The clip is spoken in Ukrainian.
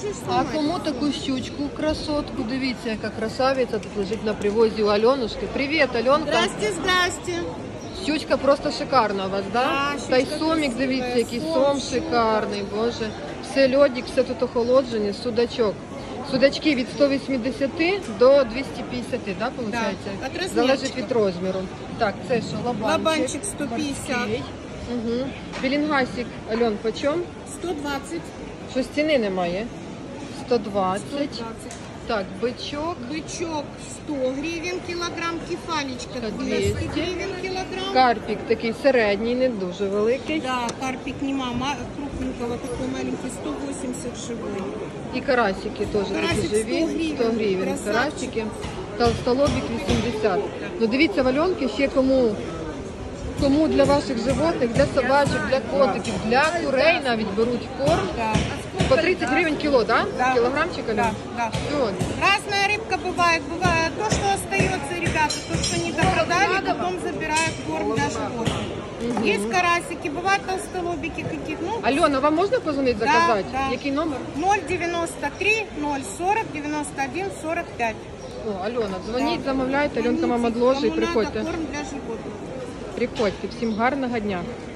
можешь А снимать. кому таку щучку, красотку? Дивіться, яка красавиця тут лежить на привозі у Альонушки. Привіт, Альонка. Здрасте, здрасте. Щучка просто шикарна у вас, да? Да, Та й щучка сомік, красива, дивіться, який сом, сом щука. шикарний, боже. Все льодик, все тут охолоджене, судачок. Судачки від 180 до 250, да, виходить? Да, від розмірчика. Залежить від розміру. Так, це що, лабанчик? Лабанчик 150. Угу. Білінгасик, Альон, почем? 120. Щось ціни немає. 120. 120. Так, бичок. Бычок 100 гривен килограмм. Кефалечка 200 200 гривен килограмм. Карпік такий середній, не дуже великий. Да, карпик не мама, крупненького, такой маленький, 180 живой. І карасики теж такі Карасик 100 живі. гривень. 100 гривень. Красавчик. Карасики. Толстолобик 80. Ну дивіться, вальонки ще кому для ваших животних, для собачок, для котиків, для курей навіть беруть корм. Да. По 30 гривень кіло, да? Да. Кілограмчик, Альон? Да, да. Все. Разная рыбка бывает. Бывает то, что остается, ребята, то, что не допродали, потом забирают корм для животных. Есть карасики, бывают толстолобики какие-то. Ну, Альона, вам можна позвонити, Да, заказати? да. Який номер? 093 040 91 45. О, Альона, дзвоніть, Да. замовляйте, Альонка Звоните, вам одложить і кому надо приходьте. корм для животных. Приходьте. Всім гарного дня.